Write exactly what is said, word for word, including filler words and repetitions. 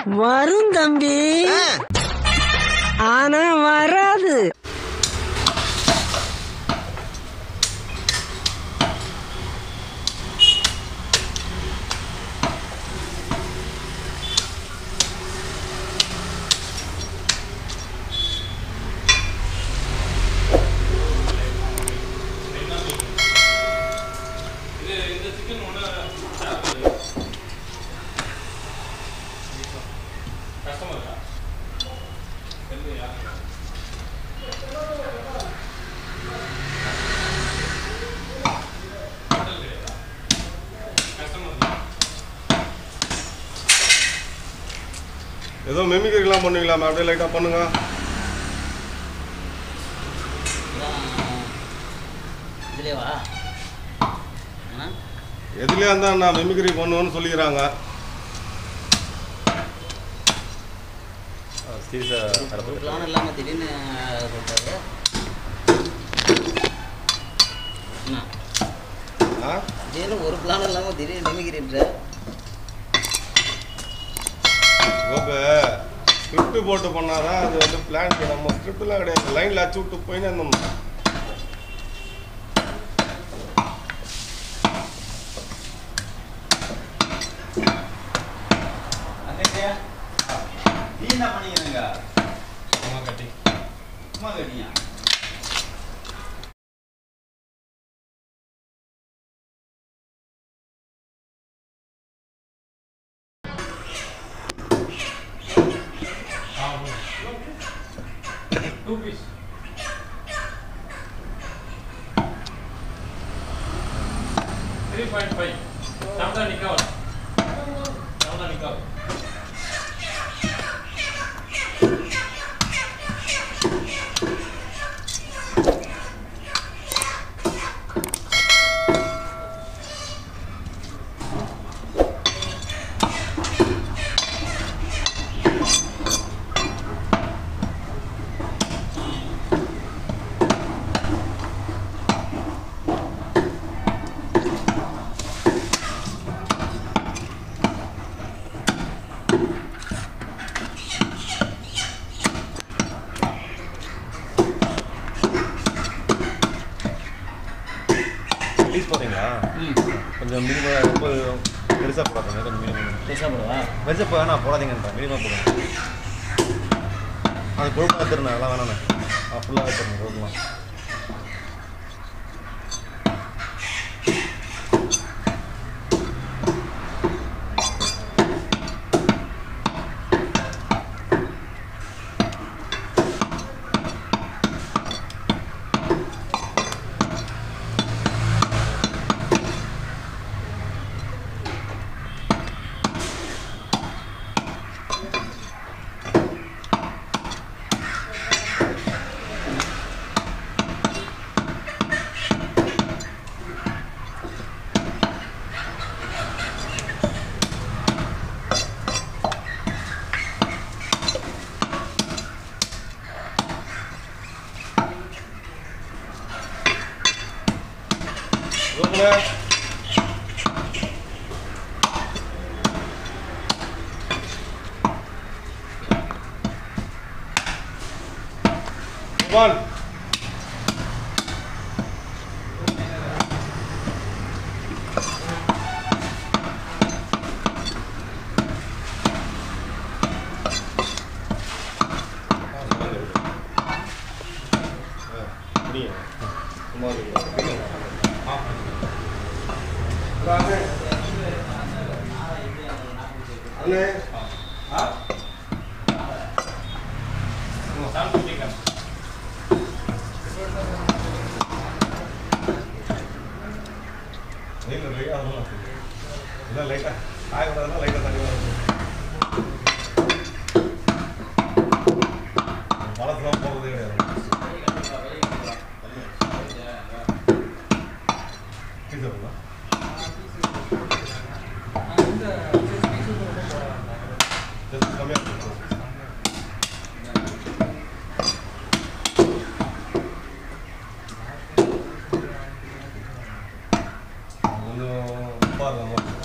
வரும் தம்பி, ஆனா வராது. ஏதோ மெமிக்ரிலாம் பண்ணுவீங்களா? அப்படியே லைட்டாக பண்ணுங்க. எதுலேயா இருந்தால் நான் மெமிக்ரி பண்ணுவேன்னு சொல்லிக்கிறாங்க. இல்லாமல் திடீர்னு சொல்கிறாரு. திடீர்னு ஒரு பிளான் இல்லாமல் திடீர்னு மெமிக்ரின்ற இப்போ ஸ்கிரிப்ட் போட்டு பண்ணாதான் அது வந்து பிளான். நம்ம ஸ்கிரிப்ட்லாம் கிடையாது, லைனில் அச்சு விட்டு போயின்னு இருந்தோம். என்ன பண்ணிக்கிறீங்க? சும்மா கட்டி சும்மா கட்டியா? Two piece. Three point five. Samda nikal. Samda nikal. போறீங்களா? கொஞ்சம் மினிமம் ரொம்ப பெருசாக போடாதீங்க. கொஞ்சம் மினிமம் பெருசாக போடுவா. பெருசாக போக நான் போடாதீங்கன்றேன். மினிமம் போடுங்க. அது கொழுப்பாக எடுத்துருந்தேன். அதெல்லாம் வேணாண்ணே. ஃபுல்லாக எடுத்துருங்க கொழுப்புலாம். One. Later, I will not later than you. Uno,